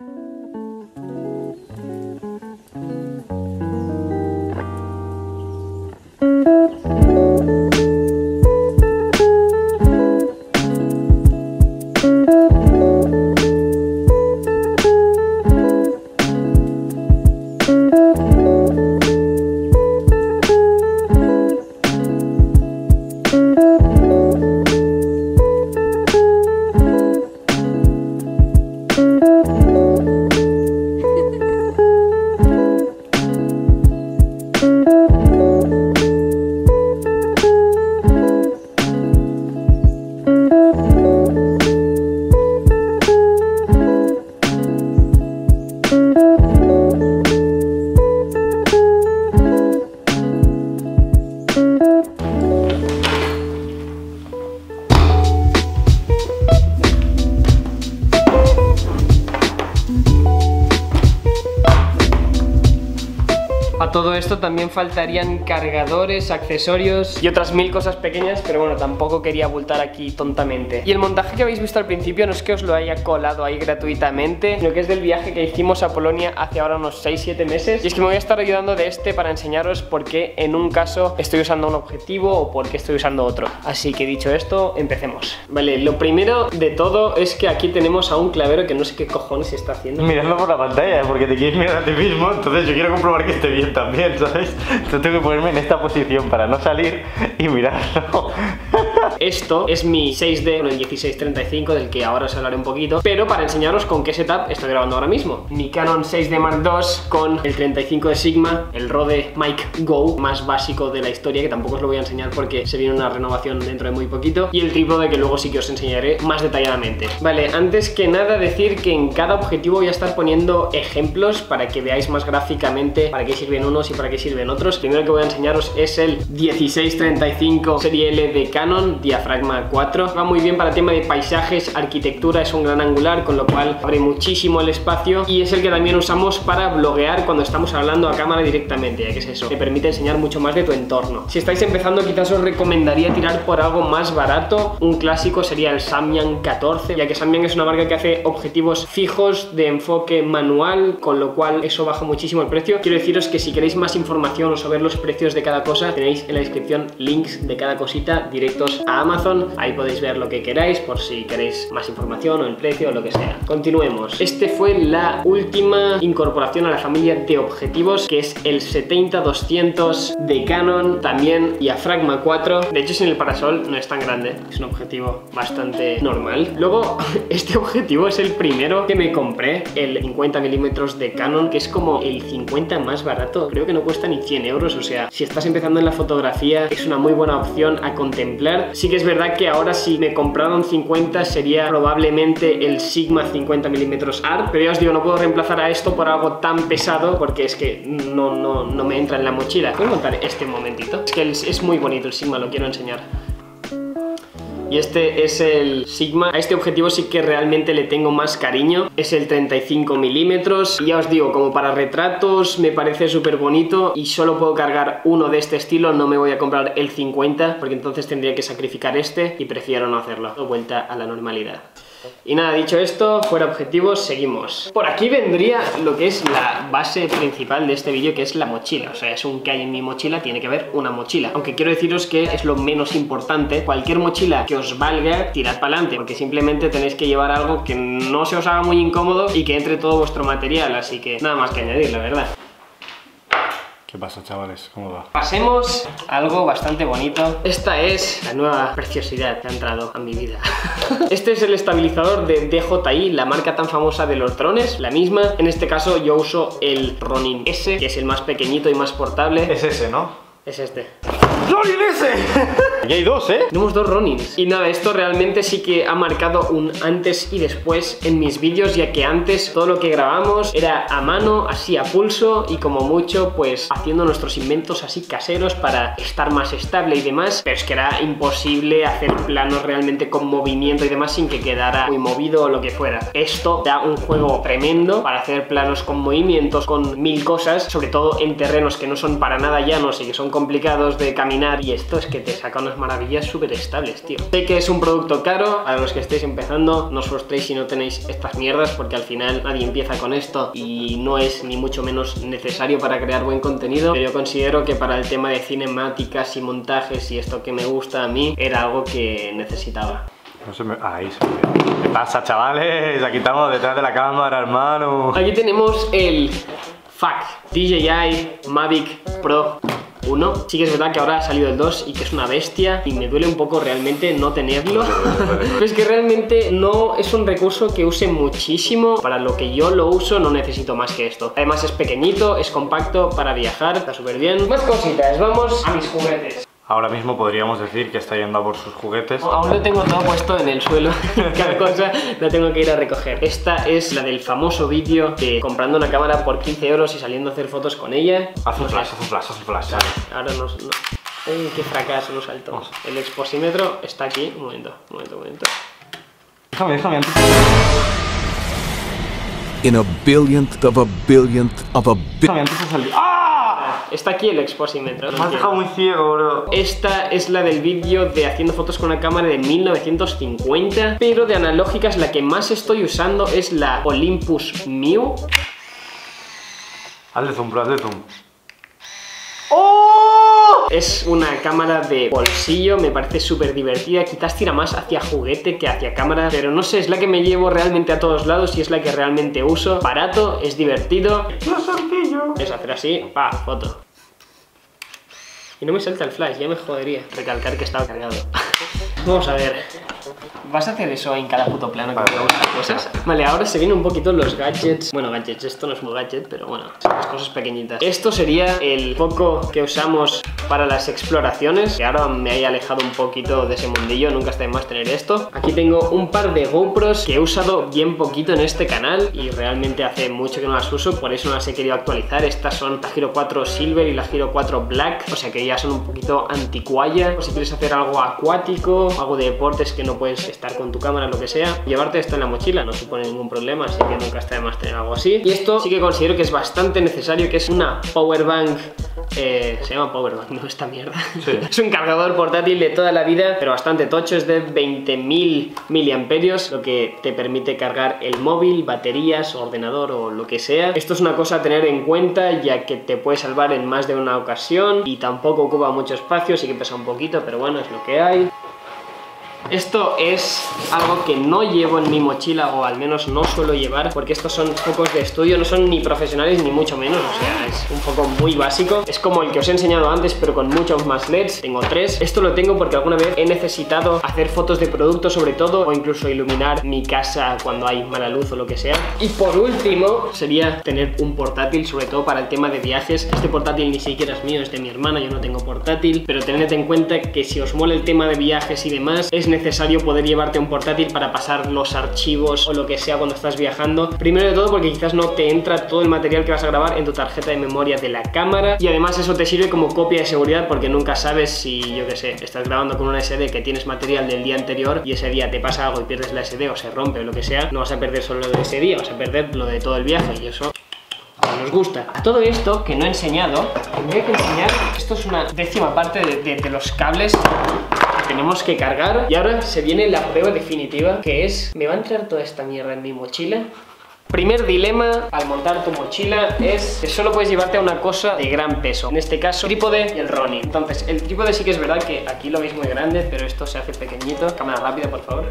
A todo esto también faltarían cargadores, accesorios y otras 1000 cosas pequeñas, pero bueno, tampoco quería abultar aquí tontamente. Y el montaje que habéis visto al principio no es que os lo haya colado ahí gratuitamente, sino que es del viaje que hicimos a Polonia hace ahora unos 6-7 meses. Y es que me voy a estar ayudando de este para enseñaros por qué en un caso estoy usando un objetivo o por qué estoy usando otro. Así que dicho esto, empecemos. Vale, lo primero de todo es que aquí tenemos a un clavero que no sé qué cojones está haciendo. Miradlo por la pantalla, porque te quieres mirar a ti mismo, entonces yo quiero comprobar que esté bien también, ¿sabes? Entonces tengo que ponerme en esta posición para no salir y mirarlo. Esto es mi 6D con el 1635, del que ahora os hablaré un poquito, pero para enseñaros con qué setup estoy grabando ahora mismo. Mi Canon 6D Mark II con el 35 de Sigma, el Rode Mic Go más básico de la historia, que tampoco os lo voy a enseñar porque se viene una renovación dentro de muy poquito, y el trípode que luego sí que os enseñaré más detalladamente. Vale, antes que nada decir que en cada objetivo voy a estar poniendo ejemplos para que veáis más gráficamente para qué sirven unos y para qué sirven otros. Primero que voy a enseñaros es el 1635 serie L de Canon, diafragma 4. Va muy bien para tema de paisajes, arquitectura, es un gran angular, con lo cual abre muchísimo el espacio, y es el que también usamos para bloguear cuando estamos hablando a cámara directamente, ya que es eso, te permite enseñar mucho más de tu entorno. Si estáis empezando, quizás os recomendaría tirar por algo más barato. Un clásico sería el Samyang 14, ya que Samyang es una marca que hace objetivos fijos de enfoque manual, con lo cual eso baja muchísimo el precio. Quiero deciros que si queréis más información o saber los precios de cada cosa, tenéis en la descripción links de cada cosita directos a Amazon. Ahí podéis ver lo que queráis por si queréis más información o el precio o lo que sea. Continuemos. Este fue la última incorporación a la familia de objetivos, que es el 70-200 de Canon, también diafragma 4. De hecho, sin el parasol no es tan grande, es un objetivo bastante normal. Luego, este objetivo es el primero que me compré, el 50mm de Canon, que es como el 50 más barato. Creo que no cuesta ni 100 euros, o sea, si estás empezando en la fotografía es una muy buena opción a contemplar. Sí que es verdad que ahora si me compraron 50 sería probablemente el Sigma 50mm Art, pero ya os digo, no puedo reemplazar a esto por algo tan pesado porque es que no me entra en la mochila. Voy a montar este momentito. Es que es muy bonito el Sigma, lo quiero enseñar. Y este es el Sigma. A este objetivo sí que realmente le tengo más cariño. Es el 35mm. Y ya os digo, como para retratos me parece súper bonito. Y solo puedo cargar uno de este estilo. No me voy a comprar el 50, porque entonces tendría que sacrificar este. Y prefiero no hacerlo. Vuelta a la normalidad. Y nada, dicho esto, fuera objetivos, seguimos. Por aquí vendría lo que es la base principal de este vídeo, que es la mochila. O sea, es un que hay en mi mochila, tiene que haber una mochila. Aunque quiero deciros que es lo menos importante. Cualquier mochila que os valga, tirad para adelante, porque simplemente tenéis que llevar algo que no se os haga muy incómodo y que entre todo vuestro material. Así que nada más que añadir, la verdad. ¿Qué pasa, chavales? ¿Cómo va? Pasemos a algo bastante bonito. Esta es la nueva preciosidad que ha entrado a mi vida. Este es el estabilizador de DJI, la marca tan famosa de los drones, la misma. En este caso yo uso el Ronin S, que es el más pequeñito y más portable. Es ese, ¿no? Es este. ¡Ronin S! Aquí hay dos, ¿eh? Tenemos dos Ronins. Y nada, esto realmente sí que ha marcado un antes y después en mis vídeos, ya que antes todo lo que grabamos era a mano, así a pulso, y como mucho pues haciendo nuestros inventos así caseros para estar más estable y demás. Pero es que era imposible hacer planos realmente con movimiento y demás sin que quedara muy movido o lo que fuera. Esto da un juego tremendo para hacer planos con movimientos, con 1000 cosas, sobre todo en terrenos que no son para nada llanos y que son complicados de caminar, y esto es que te saca unos unas maravillas súper estables, tío. Sé que es un producto caro, para los que estéis empezando, no os frustréis si no tenéis estas mierdas, porque al final nadie empieza con esto y no es ni mucho menos necesario para crear buen contenido, pero yo considero que para el tema de cinemáticas y montajes y esto que me gusta a mí, era algo que necesitaba. No se me... Ahí se me... ¿Qué pasa, chavales? Aquí estamos detrás de la cámara, hermano. Aquí tenemos el DJI Mavic Pro 1. Sí que es verdad que ahora ha salido el 2 y que es una bestia y me duele un poco realmente no tenerlo. Pero es que realmente no es un recurso que use muchísimo. Para lo que yo lo uso no necesito más que esto. Además es pequeñito, es compacto para viajar, está súper bien. Más cositas, vamos a mis juguetes. Ahora mismo podríamos decir que está yendo a por sus juguetes. Aún lo tengo todo puesto en el suelo. Cada cosa la tengo que ir a recoger. Esta es la del famoso vídeo de comprando una cámara por 15 euros y saliendo a hacer fotos con ella. Haz un flash. Ahora no... qué fracaso, no saltó. El exposímetro está aquí. Un momento. Déjame antes. In a billionth of a billionth of a Déjame antes de salir. ¡Ah! Está aquí el exposímetro. Me has dejado muy ciego, bro. Esta es la del vídeo de haciendo fotos con una cámara de 1950, pero de analógicas la que más estoy usando es la Olympus Mew. Hazle zoom, bro, hazle zoom. ¡Oh! Es una cámara de bolsillo, me parece súper divertida, quizás tira más hacia juguete que hacia cámara, pero no sé, es la que me llevo realmente a todos lados y es la que realmente uso. Barato, es divertido. ¡Qué sencillo! Es hacer así, pa, foto. Y no me salta el flash, ya me jodería recalcar que estaba cargado. Vamos a ver. ¿Vas a hacer eso en cada puto plano que vamos a hacer cosas? Vale, ahora se vienen un poquito los gadgets. Bueno, gadgets, esto no es un gadget, pero bueno, son las cosas pequeñitas. Esto sería el foco que usamos para las exploraciones, que ahora me haya alejado un poquito de ese mundillo, nunca está de más tener esto. Aquí tengo un par de GoPros que he usado bien poquito en este canal y realmente hace mucho que no las uso, por eso no las he querido actualizar. Estas son la Hero 4 Silver y la Hero 4 Black, o sea que ya son un poquito anticualla. O si quieres hacer algo acuático, algo de deportes que no puedes estar con tu cámara, lo que sea, llevarte esto en la mochila no supone ningún problema, así que nunca está de más tener algo así. Y esto sí que considero que es bastante necesario, que es una powerbank. Se llama powerbank, no esta mierda. Sí. Es un cargador portátil de toda la vida, pero bastante tocho, es de 20.000 miliamperios, lo que te permite cargar el móvil, baterías, ordenador o lo que sea. Esto es una cosa a tener en cuenta, ya que te puede salvar en más de una ocasión y tampoco ocupa mucho espacio, sí que pesa un poquito, pero bueno, es lo que hay. Esto es algo que no llevo en mi mochila, o al menos no suelo llevar, porque estos son focos de estudio, no son ni profesionales ni mucho menos, o sea, es un foco muy básico. Es como el que os he enseñado antes, pero con muchos más LEDs. Tengo 3. Esto lo tengo porque alguna vez he necesitado hacer fotos de productos sobre todo, o incluso iluminar mi casa cuando hay mala luz o lo que sea. Y por último, sería tener un portátil, sobre todo para el tema de viajes. Este portátil ni siquiera es mío, es de mi hermana, yo no tengo portátil, pero tened en cuenta que si os mola el tema de viajes y demás, es necesario poder llevarte un portátil para pasar los archivos o lo que sea cuando estás viajando. Primero de todo porque quizás no te entra todo el material que vas a grabar en tu tarjeta de memoria de la cámara, y además eso te sirve como copia de seguridad, porque nunca sabes si, yo que sé, estás grabando con una SD que tienes material del día anterior y ese día te pasa algo y pierdes la SD o se rompe o lo que sea. No vas a perder solo lo de ese día, vas a perder lo de todo el viaje, y eso nos gusta. A todo esto que no he enseñado, tendría que enseñar, esto es una décima parte de los cables que tenemos que cargar. Y ahora se viene la prueba definitiva, que es, ¿me va a entrar toda esta mierda en mi mochila? Primer dilema al montar tu mochila es que solo puedes llevarte a una cosa de gran peso, en este caso trípode y el Ronin. Entonces el trípode sí que es verdad que aquí lo veis muy grande, pero esto se hace pequeñito. Cámara rápida, por favor.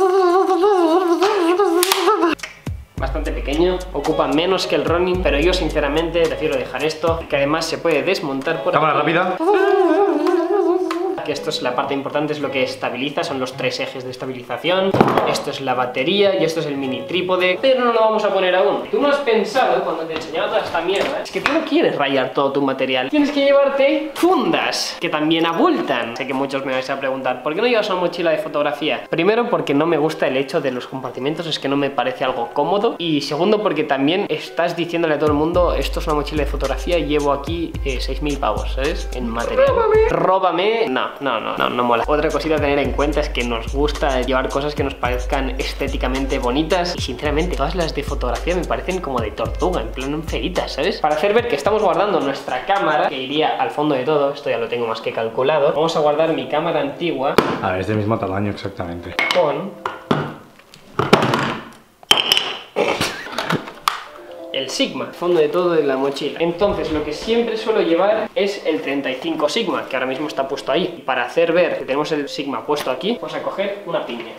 Bastante pequeño, ocupa menos que el Ronin, pero yo sinceramente prefiero dejar esto, que además se puede desmontar por cámara aquí. rápida. Que esto es la parte importante, es lo que estabiliza, son los 3 ejes de estabilización. Esto es la batería y esto es el mini trípode, pero no lo vamos a poner aún. Tú no has pensado, cuando te he enseñado toda esta mierda, es que tú no quieres rayar todo tu material. Tienes que llevarte fundas, que también abultan. Sé que muchos me vais a preguntar, ¿por qué no llevas una mochila de fotografía? Primero, porque no me gusta el hecho de los compartimentos, es que no me parece algo cómodo. Y segundo, porque también estás diciéndole a todo el mundo, esto es una mochila de fotografía y llevo aquí 6.000 pavos, ¿sabes? En material. ¡Róbame! No. no mola. Otra cosita a tener en cuenta es que nos gusta llevar cosas que nos parezcan estéticamente bonitas y sinceramente todas las de fotografía me parecen como de tortuga, en plan feritas, ¿sabes? Para hacer ver que estamos guardando nuestra cámara, que iría al fondo de todo, esto ya lo tengo más que calculado, vamos a guardar mi cámara antigua. A ver, es del mismo tamaño exactamente. Con el Sigma, fondo de todo de la mochila. Entonces lo que siempre suelo llevar es el 35 Sigma, que ahora mismo está puesto ahí. Para hacer ver que tenemos el Sigma puesto aquí, vamos a coger una piña.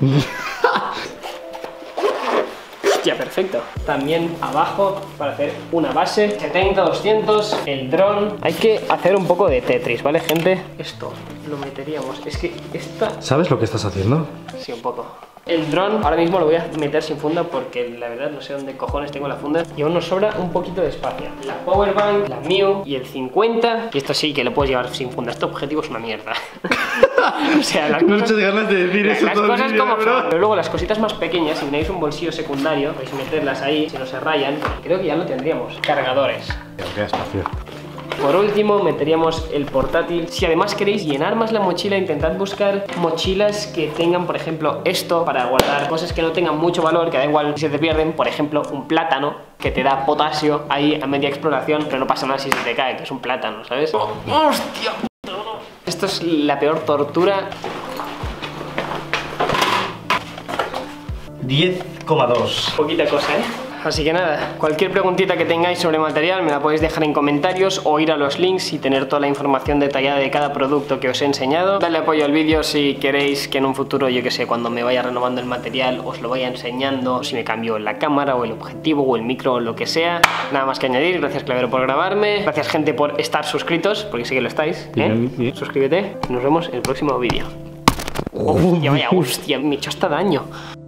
Hostia, perfecto. También abajo para hacer una base 70-200, el dron. Hay que hacer un poco de Tetris, ¿vale, gente? Esto lo meteríamos. Es que esta... ¿Sabes lo que estás haciendo? Sí, un poco. El dron ahora mismo lo voy a meter sin funda porque la verdad no sé dónde cojones tengo la funda y aún nos sobra un poquito de espacio. La powerbank, la Miu y el 50. Y esto sí que lo puedes llevar sin funda. Este objetivo es una mierda. O sea, las cosas... Muchas ganas de decir eso las todo el cosas vídeo, como bro. son. Pero luego las cositas más pequeñas, si tenéis un bolsillo secundario, podéis meterlas ahí, si no se rayan. Creo que ya lo tendríamos. Cargadores. Qué espacio. Por último, meteríamos el portátil. Si además queréis llenar más la mochila, intentad buscar mochilas que tengan, por ejemplo, esto para guardar cosas que no tengan mucho valor, que da igual si se te pierden. Por ejemplo, un plátano que te da potasio ahí a media exploración, pero no pasa nada si se te cae, que es un plátano, ¿sabes? ¡Hostia! Esto es la peor tortura. 10,2. Poquita cosa, ¿eh? Así que nada, cualquier preguntita que tengáis sobre material me la podéis dejar en comentarios o ir a los links y tener toda la información detallada de cada producto que os he enseñado. Dale apoyo al vídeo si queréis que en un futuro, yo que sé, cuando me vaya renovando el material os lo vaya enseñando, si me cambio la cámara o el objetivo o el micro o lo que sea. Nada más que añadir, gracias Clavero por grabarme, gracias gente por estar suscritos, porque sé que lo estáis, ¿eh? Bien. Suscríbete y nos vemos en el próximo vídeo. Hostia, vaya hostia, me he hecho hasta daño.